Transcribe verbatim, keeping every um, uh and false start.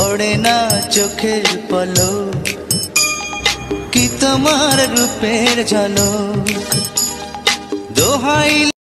পড়ে না চোখের পলক, কি তোমার রূপের ঝলক। দোহাই